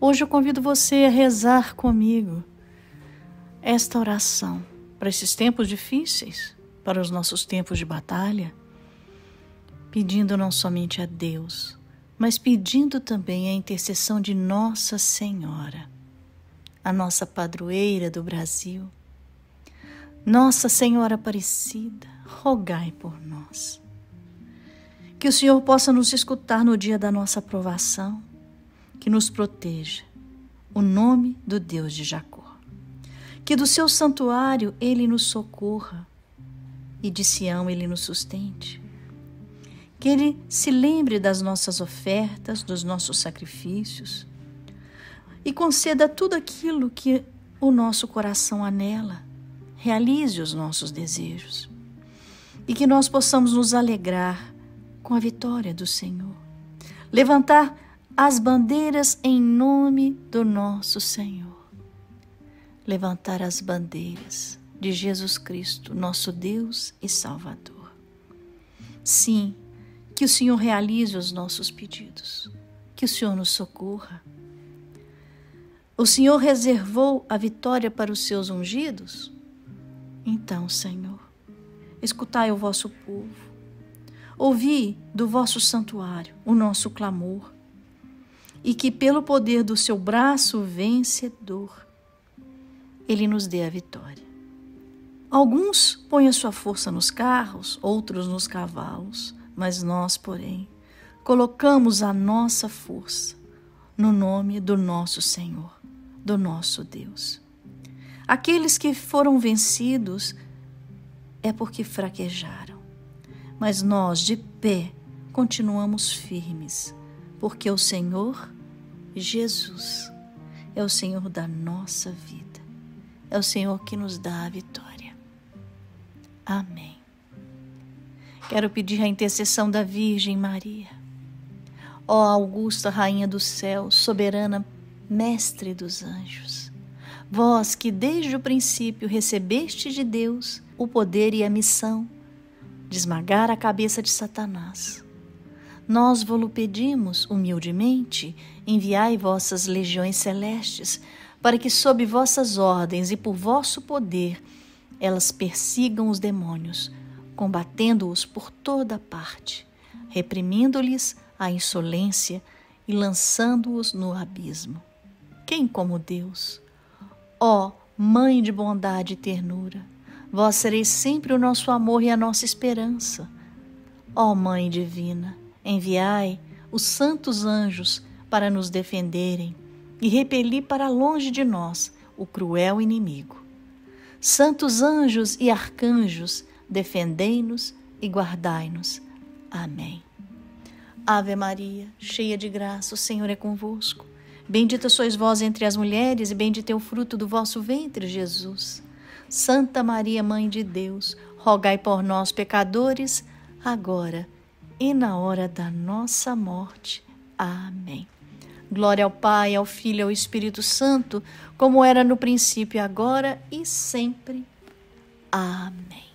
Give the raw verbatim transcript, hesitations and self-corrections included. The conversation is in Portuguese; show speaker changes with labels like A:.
A: Hoje eu convido você a rezar comigo esta oração para esses tempos difíceis, para os nossos tempos de batalha, pedindo não somente a Deus, mas pedindo também a intercessão de Nossa Senhora, a nossa padroeira do Brasil. Nossa Senhora Aparecida, rogai por nós. Que o Senhor possa nos escutar no dia da nossa provação, que nos proteja, o nome do Deus de Jacó. Que do seu santuário Ele nos socorra e de Sião Ele nos sustente. Que Ele se lembre das nossas ofertas, dos nossos sacrifícios e conceda tudo aquilo que o nosso coração anela. Realize os nossos desejos e que nós possamos nos alegrar com a vitória do Senhor. Levantar as bandeiras em nome do nosso Senhor. Levantar as bandeiras de Jesus Cristo, nosso Deus e Salvador. Sim, que o Senhor realize os nossos pedidos, que o Senhor nos socorra. O Senhor reservou a vitória para os seus ungidos? Então, Senhor, escutai o vosso povo, ouvi do vosso santuário o nosso clamor, e que pelo poder do seu braço vencedor, Ele nos dê a vitória. Alguns põem a sua força nos carros, outros nos cavalos, mas nós, porém, colocamos a nossa força no nome do nosso Senhor, do nosso Deus. Aqueles que foram vencidos é porque fraquejaram, mas nós, de pé, continuamos firmes, porque o Senhor Jesus é o Senhor da nossa vida, é o Senhor que nos dá a vitória. Amém. Quero pedir a intercessão da Virgem Maria. Ó augusta Rainha do céu, soberana Mestre dos anjos, vós que desde o princípio recebeste de Deus o poder e a missão de esmagar a cabeça de Satanás, nós vos pedimos humildemente, enviai vossas legiões celestes, para que sob vossas ordens e por vosso poder elas persigam os demônios, combatendo-os por toda parte, reprimindo-lhes a insolência e lançando-os no abismo. Quem como Deus? Ó Mãe de bondade e ternura, vós sereis sempre o nosso amor e a nossa esperança. Ó Mãe divina, enviai os santos anjos para nos defenderem e repelir para longe de nós o cruel inimigo. Santos anjos e arcanjos, defendei-nos e guardai-nos. Amém. Ave Maria, cheia de graça, o Senhor é convosco. Bendita sois vós entre as mulheres e bendito é o fruto do vosso ventre, Jesus. Santa Maria, Mãe de Deus, rogai por nós, pecadores, agora e na hora da nossa morte. Amém. Glória ao Pai, ao Filho e ao Espírito Santo, como era no princípio, agora e sempre. Amém.